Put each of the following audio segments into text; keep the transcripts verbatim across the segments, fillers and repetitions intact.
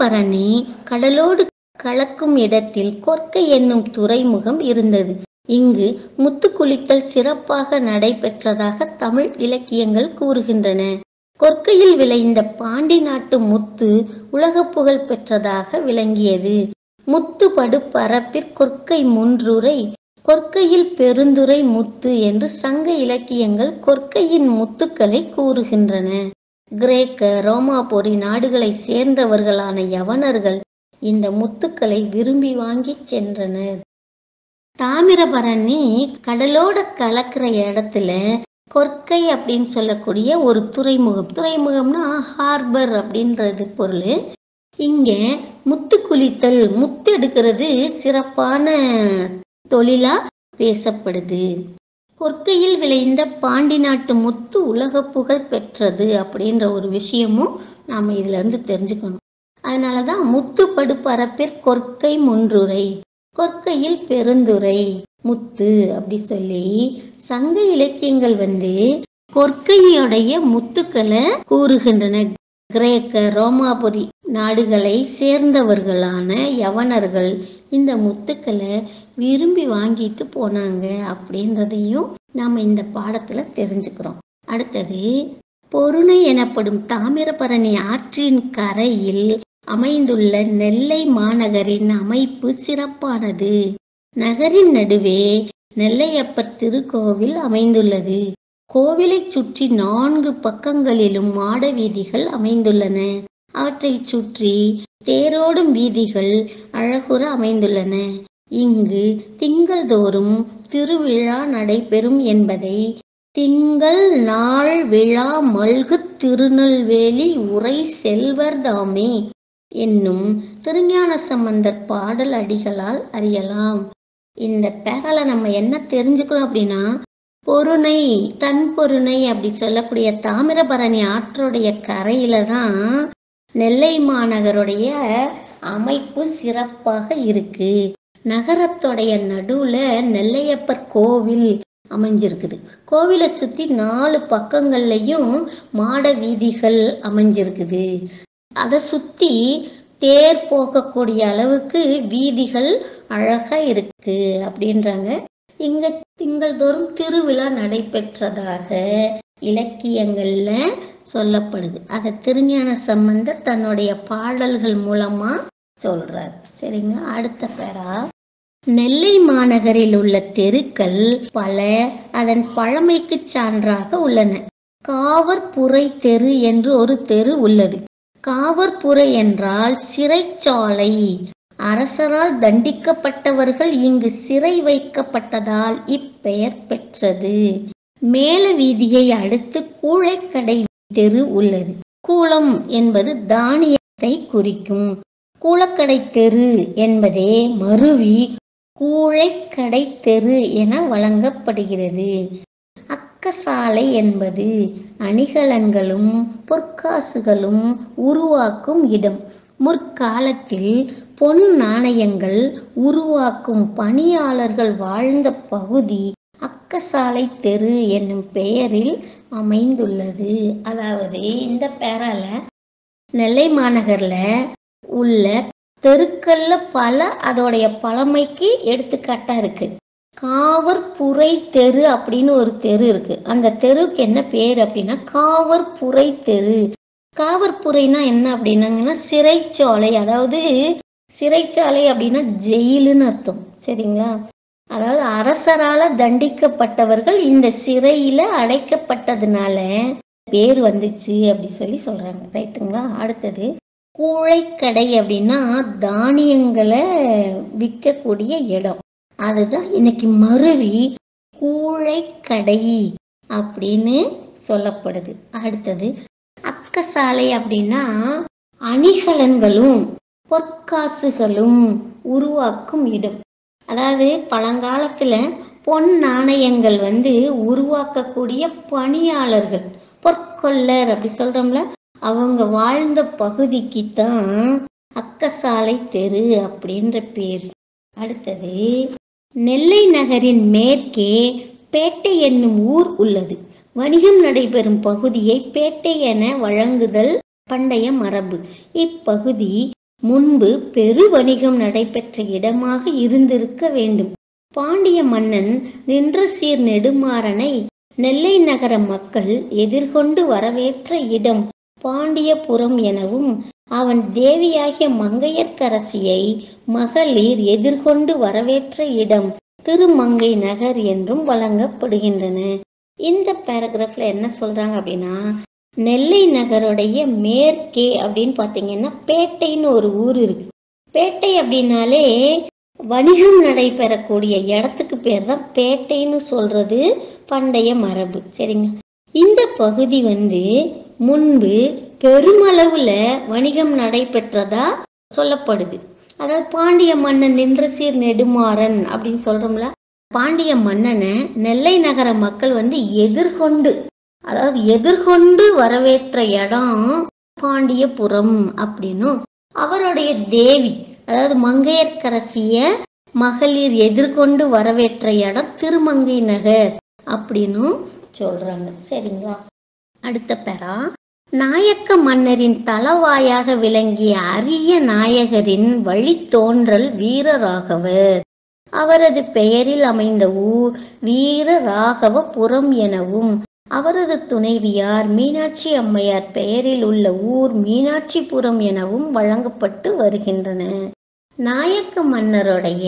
தாமிரபரணி கடலோடு கலக்கும் இடத்தில் கொற்கை என்னும் துறைமுகம் இருந்தது. இங்கு முத்து குளித்தல் சிறப்பாக நடைபெற்றதாக தமிழ் இலக்கியங்கள் கூறுகின்றன. கொற்கையில் விளைந்த பாண்டி நாட்டு முத்து உலக புகழ் பெற்றதாக விளங்கியது. முத்து படு பரப்பிற் கொற்கை முன்றுரை, கொற்கையில் பெருந்துரை முத்து என்று சங்க இலக்கியங்கள் கொற்கையின் முத்துக்களை கூறுகின்றன. கிரேக்க ரோமாபுரி நாடுகளை சேர்ந்தவர்களான யவனர்கள் இந்த முத்துக்களை விரும்பி வாங்கி சென்றனர். தாமிரபரணி கடலோட கலக்கிற இடத்துல கொற்கை அப்படின்னு சொல்லக்கூடிய ஒரு துறைமுகம், துறைமுகம்னா ஹார்பர் அப்படின்றது பொருள். இங்க முத்து குளித்தல், முத்து எடுக்கிறது சிறப்பான தொழிலா பேசப்படுது. கொற்கையில் விளைந்த பாண்டி நாட்டு முத்து உலக புகழ் பெற்றது அப்படின்ற ஒரு விஷயமும் நாம இதுல இருந்து தெரிஞ்சுக்கணும். அதனாலதான் முத்து படு பரப்பிற் கொற்கை முன்றுரை, கொற்கையில் பெருந்துரை முத்து அப்படி சொல்லி சங்க இலக்கியங்கள் வந்து கொற்கையுடைய முத்துக்களை கூறுகின்றன. கிரேக்க ரோமாபுரி நாடுகளை சேர்ந்தவர்களான யவனர்கள் இந்த முத்துக்களை விரும்பி வாங்கிட்டு போனாங்க அப்படின்றதையும் நாம இந்த பாடத்துல தெரிஞ்சுக்கிறோம். அடுத்தது, பொருணை எனப்படும் தாமிரபரணி ஆற்றின் கரையில் அமைந்துள்ள நெல்லை மாநகரின் அமைப்பு சிறப்பானது. நகரின் நடுவே நெல்லையப்பர் திருக்கோவில் அமைந்துள்ளது. கோவிலை சுற்றி நான்கு பக்கங்களிலும் மாட வீதிகள் அமைந்துள்ளன. அவற்றை சுற்றி தேரோடும் வீதிகள் அழகுற அமைந்துள்ளன. இங்கு திங்கள் தோறும் திருவிழா நடைபெறும் என்பதை திங்கள் நாள் விழா மல்கு திருநெல்வேலி உரை செல்வர் தாமே என்னும் திருஞான சம்பந்தர் பாடல் அடிகளால் அறியலாம். இந்த பேரால நம்ம என்ன தெரிஞ்சுக்கிறோம் அப்படின்னா, பொருணை தன் பொருணை அப்படி சொல்லக்கூடிய தாமிரபரணி ஆற்றுடைய கரையில தான் நெல்லை மாநகருடைய அமைப்பு சிறப்பாக இருக்கு. நகரத்துடைய நடுவுல நெல்லையப்பர் கோவில் அமைஞ்சிருக்குது. கோவிலை சுத்தி நாலு பக்கங்கள்லயும் மாட வீதிகள் அமைஞ்சிருக்குது. அதை சுத்தி தேர் போகக்கூடிய அளவுக்கு வீதிகள் அழகா இருக்கு அப்படின்றாங்க. இங்க திங்கள் தோறும் திருவிழா நடைபெற்றதாக இலக்கியங்கள்ல சொல்லப்படுது. அதை திருஞான சம்பந்தர் தன்னுடைய பாடல்கள் மூலமா சொல்றார். சரிங்க. அடுத்த பேரா, நெல்லை மாநகரில் உள்ள தெருக்கள் பல அதன் பழமைக்கு சான்றாக உள்ளன. காவற்புரை தெரு என்று ஒரு தெரு உள்ளது. காவற்புரை என்றால் சிறைச்சாலை. அரசரால் தண்டிக்கப்பட்டவர்கள் இங்கு சிறை வைக்கப்பட்டதால் இப்பெயர் பெற்றது. மேல வீதியை அடுத்து கூழைக்கடை தெரு உள்ளது. கூளம் என்பது தானியத்தை குறிக்கும். கூழக்கடை தெரு என்பதே மருவி கூழைக்கடை தெரு என வழங்கப்படுகிறது. அக்கசாலை என்பது அணிகலன்களும் பொற்காசுகளும் உருவாக்கும் இடம். முற்காலத்தில் பொன் நாணயங்கள் உருவாக்கும் பணியாளர்கள் வாழ்ந்த பகுதி அக்கசாலை தெரு என்னும் பெயரில் அமைந்துள்ளது. அதாவது இந்த பேரால நெல்லை மாநகர்ல உள்ள தெருக்கள்ல பல அதோடைய பழமைக்கு எடுத்துக்காட்டா இருக்கு. காவற்புரை தெரு அப்படின்னு ஒரு தெரு இருக்கு. அந்த தெருவுக்கு என்ன பேர் அப்படின்னா காவற்புரை தெரு. காவற்புரைனா என்ன அப்படின்னாங்கன்னா சிறைச்சாலை. அதாவது சிறைச்சாலை அப்படின்னா ஜெயிலுன்னு அர்த்தம். சரிங்களா? அதாவது அரசரால தண்டிக்கப்பட்டவர்கள் இந்த சிறையில அடைக்கப்பட்டதுனால பேர் வந்துச்சு அப்படி சொல்லி சொல்றாங்க. ரைட்டுங்களா? அடுத்தது, கூழைக்கடை அப்படின்னா தானியங்களை விற்கக்கூடிய இடம். அதுதான் இன்னைக்கு மருவி கூழைக்கடை அப்படின்னு சொல்லப்படுது. அடுத்தது, அக்கசாலை அப்படின்னா அணிகலன்களும் பொற்காசுகளும் உருவாக்கும் இடம். அதாவது பழங்காலத்துல பொன் நாணயங்கள் வந்து உருவாக்கக்கூடிய பணியாளர்கள், பொற்கொள்ளர் அப்படி சொல்றோம்ல, அவங்க வாழ்ந்த பகுதிக்கு தான் அக்கசாலை தெரு அப்படின்ற பேர். அடுத்தது, நெல்லை நகரின் மேற்கே பேட்டை என்னும் ஊர் உள்ளது. வணிகம் நடைபெறும் பகுதியை பேட்டை என வழங்குதல் பண்டைய மரபு. இப்பகுதி முன்பு பெரு வணிகம் நடைபெற்ற இடமாக இருந்திருக்க வேண்டும். பாண்டிய மன்னன் நின்ற சீர் நெடுமாறனை நெல்லை நகர மக்கள் எதிர்கொண்டு வரவேற்ற இடம் பாண்டியபுரம் எனவும், அவன் தேவியாகிய மங்கையர்க்கரசியை மகளிர் எதிர்கொண்டு வரவேற்ற இடம் திருமங்கை நகர் என்றும் வழங்கப்படுகின்றன. இந்த பேராகிராஃப்ல என்ன சொல்றாங்க அப்படின்னா, நெல்லை நகருடைய மேற்கே அப்படின்னு பாத்தீங்கன்னா பேட்டைன்னு ஒரு ஊர் இருக்கு. பேட்டை அப்படின்னாலே வணிகம் நடைபெறக்கூடிய இடத்துக்கு பேர் தான் பேட்டைன்னு சொல்றது பண்டைய மரபு. சரிங்க. இந்த பகுதி வந்து முன்பு பெருமளவுல வணிகம் நடைபெற்றதா சொல்லப்படுது. அதாவது பாண்டிய மன்னன் நின்ற சீர் நெடுமாறன் அப்படின்னு சொல்றோம்ல, பாண்டிய மன்னனை நெல்லை நகர மக்கள் வந்து எதிர்கொண்டு, அதாவது எதிர்கொண்டு வரவேற்ற இடம் பாண்டியபுரம் அப்படின்னும், அவருடைய தேவி அதாவது மங்கையர்க்கரசிய மகளிர் எதிர்கொண்டு வரவேற்ற இடம் திருமங்கை நகர் அப்படின்னு சொல்றாங்க. சரிங்களா. அடுத்த பெறா, நாயக்க மன்னரின் தலவாயாக விளங்கிய அரிய நாயகரின் வழித்தோன்றல் வீரராகவர். அவரது பெயரில் அமைந்த ஊர் வீரராகவபுரம் எனவும், அவரது துணைவியார் மீனாட்சி அம்மையார் பெயரில் உள்ள ஊர் மீனாட்சிபுரம் எனவும் வழங்கப்பட்டு வருகின்றன. நாயக்க மன்னருடைய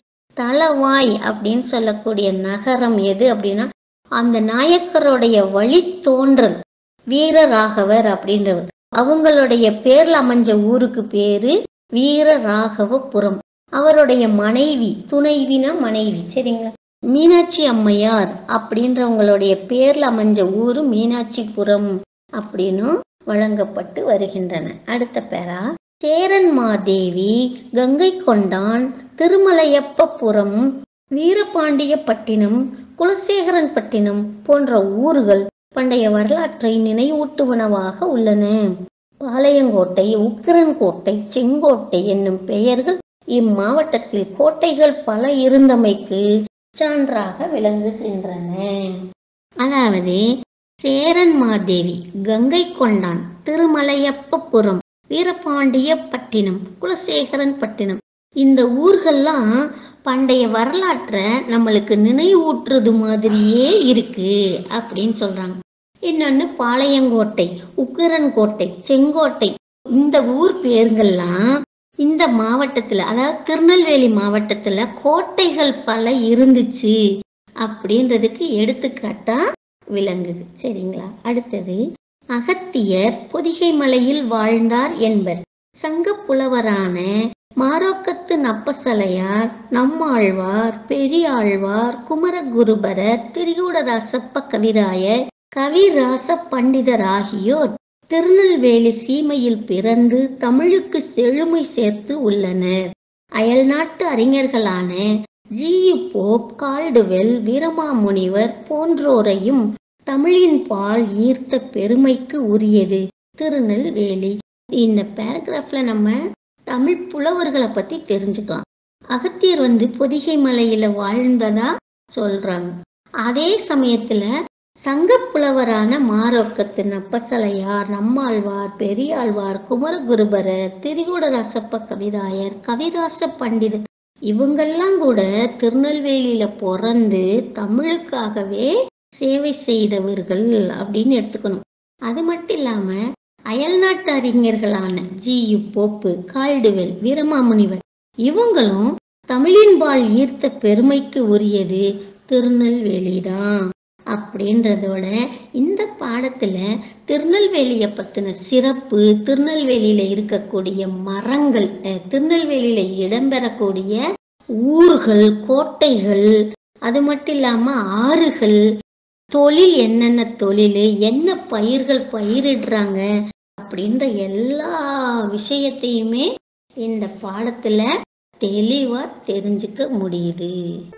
தலவாய் அப்படின்னு சொல்லக்கூடிய நகரம் எது அப்படின்னா, அந்த நாயக்கருடைய வழித்தோன்றல் வீரராகவர் அப்படின்றவர், அவங்களுடைய பேர்ல அமைஞ்ச ஊருக்கு பேரு வீரராகவபுரம். அவருடைய மனைவி, துணைவினா மனைவி, சரிங்களா, மீனாட்சி அம்மையார் அப்படின்றவங்களுடைய பேர்ல அமைஞ்ச ஊரு மீனாட்சிபுரம் அப்படின்னு வழங்கப்பட்டு வருகின்றன. அடுத்த பேரா, சேரன் மாதேவி, கங்கை கொண்டான், திருமலையப்பபுரம், வீரபாண்டியப்பட்டினம், குலசேகரன் பட்டினம் போன்ற ஊர்கள் பண்டைய வரலாற்றை நினைவூட்டுவனவாக உள்ளன. பாளையங்கோட்டை, உக்கிரன்கோட்டை, செங்கோட்டை என்னும் பெயர்கள் இம்மாவட்டத்தில் கோட்டைகள் பல இருந்தமைக்கு சான்றாக விளங்குகின்றன. அதாவது சேரன் மாதேவி, கங்கை கொண்டான், திருமலையப்பபுரம், வீரபாண்டியப்பட்டினம், குலசேகரன் பட்டினம், இந்த ஊர்கள்லாம் பண்டைய வரலாற்றை நம்மளுக்கு நினைவூற்றுறது மாதிரியே இருக்கு அப்படின்னு சொல்றாங்க. இன்னொன்னு பாளையங்கோட்டை, உக்கிரன்கோட்டை, செங்கோட்டை, இந்த ஊர் பேர்கள்லாம் இந்த மாவட்டத்துல, அதாவது திருநெல்வேலி மாவட்டத்துல கோட்டைகள் பல இருந்துச்சு அப்படின்றதுக்கு எடுத்துக்காட்டா விளங்குது. சரிங்களா. அடுத்தது, அகத்தியர் பொதிகை மலையில் வாழ்ந்தார் என்பர். சங்க புலவரான மாரோக்கத்து நப்பசலையார், நம்மாழ்வார், பெரியாழ்வார், குமரகுருபரர், திரிகூடராசப்ப கவிராயர், கவிராச பண்டிதர் ஆகியோர் திருநெல்வேலி சீமையில் பிறந்து தமிழுக்கு செழுமை சேர்த்து உள்ளனர். அயல்நாட்டு அறிஞர்களான G U Pope, Caldwell, Veeramamunivar போன்றோரையும் தமிழின் பால் ஈர்த்த பெருமைக்கு உரியது திருநெல்வேலி. இந்த பேராகிராஃப்ல நம்ம தமிழ் புலவர்களை பத்தி தெரிஞ்சுக்கலாம். அகத்தியர் வந்து பொதிகை மலையில வாழ்ந்ததா சொல்றாங்க. அதே சமயத்துல சங்க புலவரான மாரோக்கத்து நப்பசலையார், நம்மாழ்வார், பெரியாழ்வார், குமரகுருபரர், திரிகூடராசப்ப கவிராயர், கவிராச பண்டிதர், இவங்கெல்லாம் கூட திருநெல்வேலியில பிறந்து தமிழுக்காகவே சேவை செய்தவர்கள் அப்படின்னு எடுத்துக்கணும். அது மட்டும் இல்லாம அயல்நாட்டு அறிஞர்களான G U Pope, Caldwell, Veeramamunivar இவங்களும் தமிழின்பால் ஈர்த்த பெருமைக்கு உரியது திருநெல்வேலி தான் அப்படின்றதோட இந்த பாடத்துல திருநெல்வேலிய பத்தின சிறப்பு, திருநெல்வேலியில இருக்கக்கூடிய மரங்கள், திருநெல்வேலியில இடம்பெறக்கூடிய ஊர்கள், கோட்டைகள், அது மட்டும் இல்லாம ஆறுகள், தொழில் என்னென்ன தொழில், என்ன பயிர்கள் பயிரிடுறாங்க அப்படின்ற எல்லா விஷயத்தையுமே இந்த பாடத்துல தெளிவா தெரிஞ்சுக்க முடியுது.